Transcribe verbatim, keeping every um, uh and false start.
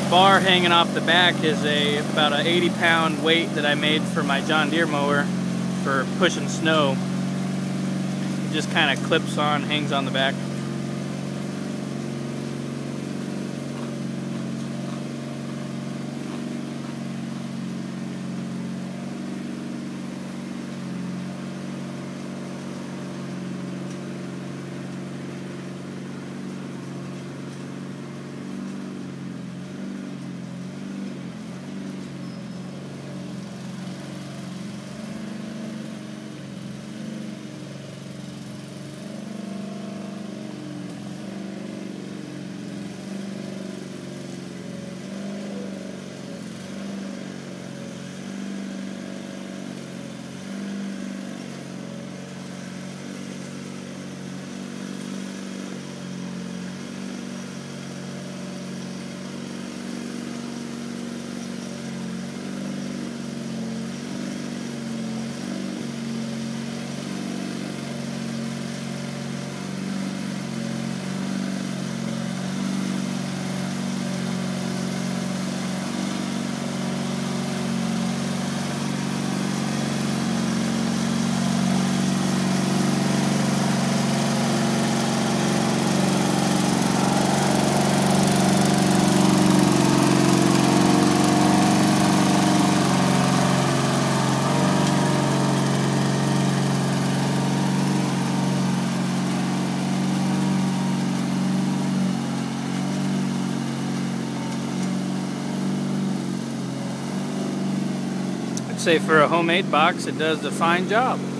bar hanging off the back is a about an eighty pound weight that I made for my John Deere mower for pushing snow. It just kind of clips on, hangs on the back. I'd say for a homemade box, it does a fine job.